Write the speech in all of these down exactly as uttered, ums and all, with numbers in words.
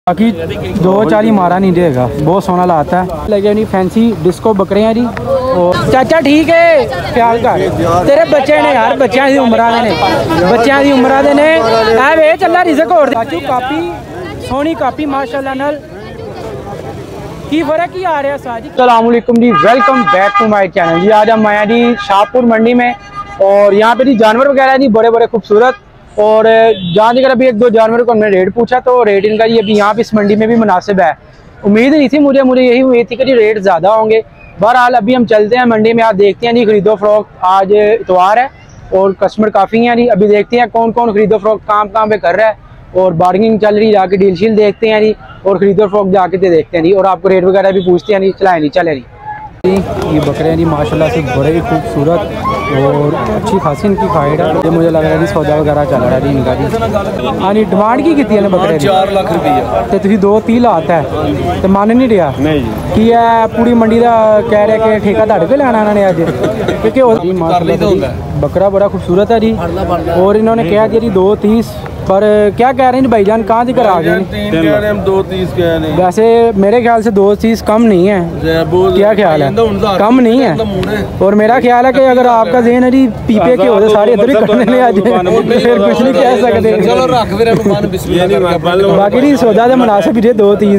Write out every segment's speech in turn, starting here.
बाकी दो चाली मारा नहीं देगा, बहुत सोना लाता है। लगे नहीं फैंसी डिस्को बकरियां जी। और चाचा ठीक है, ख्याल कर तेरे बच्चे ने यार, बच्चों की उम्र ने बच्चों की उम्र ने है वे चला रिजक और चाचू कापी सोनी कापी माशाल्लाह नाल की फर्क ही आ रहा है साजी। अस्सलाम वालेकुम जी, welcome back to my channel जी। आज हम आए जी शाहपुर मंडी में और यहाँ पे जी जानवर वगैरह जी बड़े बड़े खूबसूरत। और जहाँ जगह अभी एक दो जानवरों को हमने रेट पूछा तो रेट इनका जी अभी यहाँ पे इस मंडी में भी मुनासिब है। उम्मीद नहीं थी मुझे मुझे यही उम्मीद थी कि जी रेट ज़्यादा होंगे। बहरहाल अभी हम चलते हैं मंडी में, आप देखते हैं जी खरीदो फरोख्त। आज इतवार है और कस्टमर काफ़ी हैं जी। अभी देखते हैं कौन कौन खरीदो फरोख्त काम काम पे कर रहा है और बार्गेनिंग चल रही, जाके डील शील देखते हैं जी और खरीदो फरोख्त जाके तो देखते हैं जी और आपको रेट वगैरह भी पूछते हैं जी। चलाए नहीं चले नहीं ये बकरे जी माशाल्लाह से बड़े ही खूबसूरत और अच्छी खासी इनकी फाइट है। ये मुझे लग रहा है जी सौदा वगैरह चल रहा है जी इनका जी। हाँ जी डिमांड की कितनी है बकरे चार लाख रुपये तो तुम दो तीह लाता है तो मन नहीं रहा कि है पूरी मंडी का कह रहे कि ठेका धड़ पे लेना इन्होंने अज क्योंकि बकरा बड़ा खूबसूरत है जी। और इन्होंने कहा जी दो तीस पर क्या कह रहे हैं भाईजान कहाँ से करा गए? दो तीस कह रहे हैं। वैसे मेरे ख्याल से दो तीस कम नहीं है, क्या ख्याल है? कम नहीं है। और मेरा ख्याल है कि अगर आपका ज़हन है जी पीपे के होते सारे इधर ही करने आज फिर कुछ नहीं कह सकते। बाकी जी सौदा तो मुनासिब ही दो तीस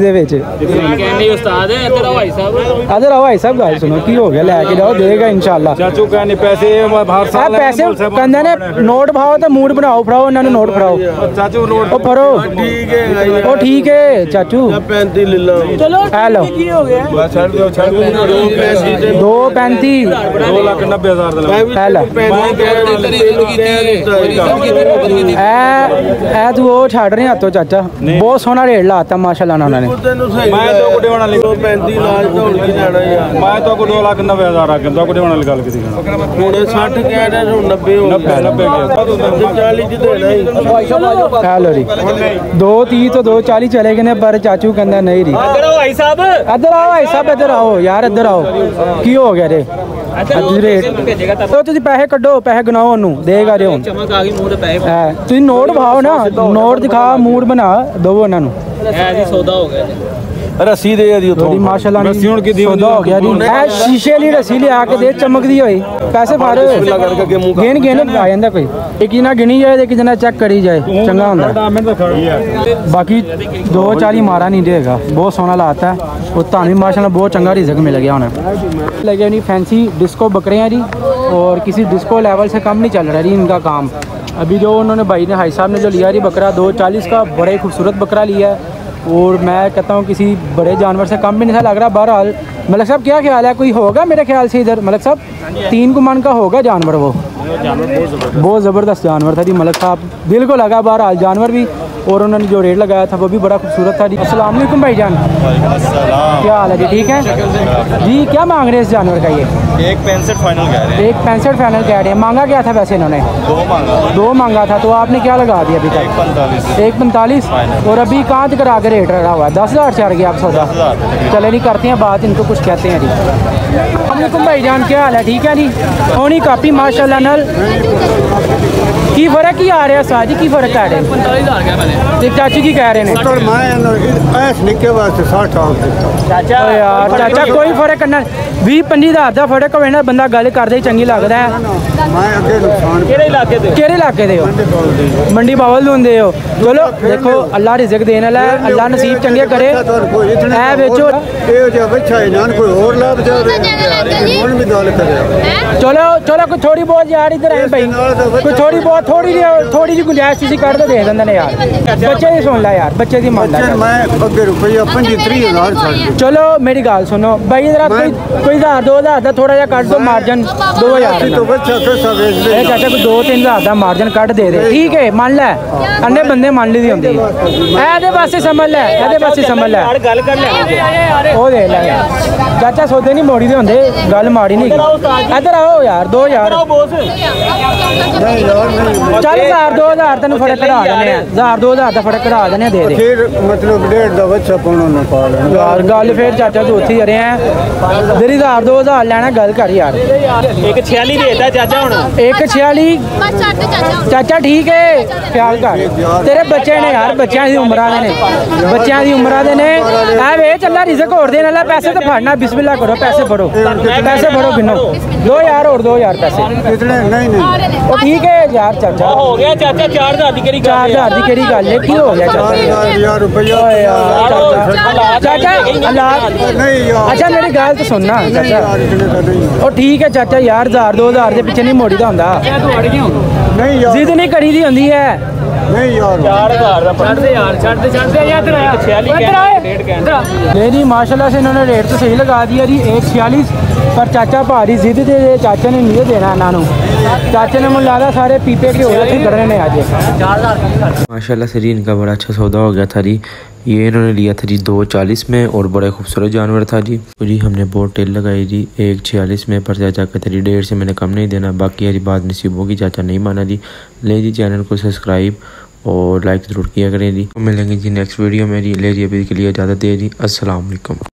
अदर आओ भाई साहब गल सुनो की हो गया लैके जाओ देगा इंशाल्लाह। चाचू कहने पैसे पैसे कहते ने नोट भाओ तो मूड बनाओ फड़ाओ उन्होंने नोट फड़ाओ चाचू नोट ओ फरो ठीक है ओ ठीक है चाचू पैंतीस ले लो। चलो हेलो दो पैंतीस दो लाख नब्बे हजार हेलो ए तू वो छड़ रहे हाथों चाचा बहुत सोहना रेट लाता माशाल्लाह उन्होंने। मैं तो गुडे वाला लिखो पैंतीस लाख तो उनकी जाना यार। मैं तो को दो लाख नब्बे हजार आ गया तो गुडे वाला निकाल के दिखाना थोड़े साठ कह रहे हो नब्बे नब्बे नब्बे के चालीस जी देना हेलो जी दो तीस तो दो चालीस चले गए पर चाचू कहना नहीं रही। इधर आओ भाई साहब इधर आओ भाई साहब इधर आओ यार इधर आओ की हो गया रे रेट तो तुम पैसे कड्डो पैसे गिनाओ ओनू देगा रे तुम नोट भाओ ना नोट दिखा मूड बना दो उन्होंने सौदा हो गया रस्सी दे दी थोड़ी माशाल्लाह सौदा हो गया जी। शीशे वाली रस्सी ले आके दे चमकदी होई पैसे फारे गिन गिन आ जांदा कोई एक जना गिनी जाए एक जना चेक करी जाए चंगा हुंदा। बाकी दो चाली मारा नहीं देगा, बहुत सोना लाता है और तानी माशाल्लाह बहुत चंगा रिजक मिल गया उन्हें। लगे नहीं फैंसी डिस्को बकरियां जी और किसी डिस्को लेवल से कम नहीं चल रहा जी इनका काम। अभी जो उन्होंने भाई ने भाई साहब ने जो लिया जी बकरा दो चालीस का बड़े खूबसूरत बकरा लिया है और मैं कहता हूँ किसी बड़े जानवर से कम भी नहीं था लग रहा। बहरहाल मलिक साहब क्या ख्याल है, कोई होगा मेरे ख्याल से इधर मलिक साहब तीन गुमान का होगा जानवर? वो बहुत ज़बरदस्त जानवर था जी मलिक साहब, दिल को लगा बहरहाल जानवर भी। और उन्होंने जो रेट लगाया था वो भी बड़ा खूबसूरत था जी। अस्सलाम वालेकुम भाईजान, क्या हाल है जी? ठीक है जी। क्या मांग रहे हैं इस जानवर का? ये एक पैंसठ फाइनल कह रहे हैं। एक पैंसठ फाइनल कह रहे हैं। मांगा क्या था वैसे इन्होंने? दो मांगा दो मांगा था तो आपने क्या लगा दिया अभी तक? एक पैंतालीस। और अभी कहाँ तक करा के रेट रहा हुआ है? दस हज़ार चार गया आप सौदा? चले नहीं करते हैं बात, इनको कुछ कहते हैं जी। वालेकुम भाईजान, क्या हाल है? ठीक है जी। सोनी कापी माशाल्लाह नाल की फर्क ही आ रहा है साजी की फर्क आ रहा है? चाची की कह रहे हैं चाचा यार चाचा कोई फर्क करना भी पंजी हज़ार का फर्क होवे ना बंदा गल करदे चंगी लगदा है। केड़े इलाके दे केड़े इलाके दे हो? मंडी बावल होंदे हो। चलो देखो अल्लाह रिज़क देने वाला है, अल्लाह नसीब चंगे करे। ऐ बेचो चलो चलो कोई थोड़ी बहुत यार इधर है भाई कोई थोड़ी बहुत थोड़ी थोड़ी जी गुंजाइश किसी कर दो दे देंगे यार। बच्चे की सुन ला यार बच्चे की मान चलो मेरी गल सुनो भाई इधर कोई कोई हज़ार दो हज़ार का थोड़ा जहा कट दो मार्जन दो हज़ार चाचा कोई दो तीन हज़ार का मार्जन कट दे दे ठीक है मान लै अन्ने बंदे मान ली होंगी ए पासे समझ लै ए पासे समझ लै वो दे लै चाचा सौदे नहीं मोड़ी दे होंगे गल माड़ी नहीं। इधर आओ यार दो यार चल हजार दो हजार तेन फड़क करा देने हजार दो हजार का फड़क करा देने दे दे फिर मतलब डेढ़ का बच्चा पाना ना पा लेना यार गल फिर चाचा तू उत्थे रहे हैं तेरी हजार दो हजार लेना गल कर यार एक छियाली देता चाचा हुण एक छियाली चाचा ठीक है ख्याल कर तेरे बच्चे ने यार बच्चों की उम्र ने बच्चों की उम्र ने है वे चला रिजक होर देने वाला पैसे तो फड़ना बिस्मिल्लाह करो पैसे फड़ो पैसे फड़ो गिनो दो यार और दो यार पैसे कितने नहीं नहीं वो ठीक है यार चाचा हो गया चाचा चार हजार की चार हजार की केड़ी गल है की हो गया चार चाचा हजार यार रुपया ओए यार चाचा चाचा अल्लाह नहीं यार अच्छा मेरी गल तो सुनना चाचा यार इतने का नहीं ਉਹ ਠੀਕ ਹੈ ਚਾਚਾ ਯਾਰ ਹਜ਼ਾਰ ਦੋ ਹਜ਼ਾਰ ਦੇ ਪਿੱਛੇ ਨਹੀਂ ਮੋੜੀਦਾ ਹੁੰਦਾ नहीं यार ਜ਼ਿੱਦ ਨਹੀਂ ਕਰੀਦੀ ਹੁੰਦੀ ਹੈ नहीं यार चार हजार का छड़ दे यार छड़ दे छड़ दे यार एक छियाली रेट कहना नहीं नहीं माशाल्लाह से इन्होंने रेट तो सही लगा दिया जी एक छियालीस पर चाचा भारी जिद दे दे चाचा ने नहीं देना इन्होंने चाचे ने मुझे लगा सारे पीपे के हो रहे थे गड़ने ने आज माशाल्लाह से जी इनका बड़ा अच्छा सौदा हो गया था जी। ये इन्होंने लिया था जी दो चालीस में और बड़ा खूबसूरत जानवर था जी। तो जी हमने बहुत टेल लगाई जी एक छियालीस में, पर चाचा कहते जी डेढ़ से मैंने कम नहीं देना, बाकी हरी बात नसीब होगी। चाचा नहीं माना जी। ले जी चैनल को सब्सक्राइब और लाइक ज़रूर किया करें जी। मिलेंगे जी नेक्स्ट वीडियो में जी। ले जी अभी के लिए इजाज़त दे जी। अस्सलाम वालेकुम।